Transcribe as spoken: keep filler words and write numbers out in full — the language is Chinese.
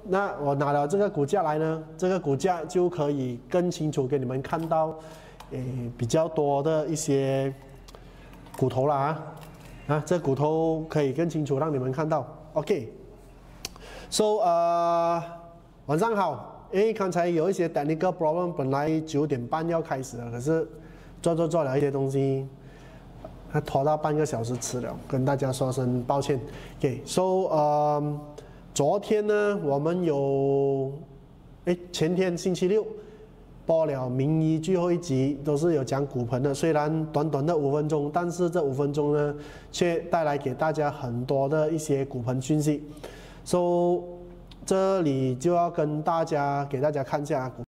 那我拿了这个骨架来呢，这个骨架就可以更清楚给你们看到，诶比较多的一些骨头啦啊，啊这骨头可以更清楚让你们看到。OK，So、okay. 呃晚上好，因为刚才有一些 technical problem， 本来九点半要开始了，可是做做做了一些东西。 他拖到半个小时迟了，跟大家说声抱歉。OK，so、okay, 呃，昨天呢，我们有，哎，前天星期六播了名医最后一集，都是有讲骨盆的。虽然短短的五分钟，但是这五分钟呢，却带来给大家很多的一些骨盆讯息。So 这里就要跟大家给大家看一下骨。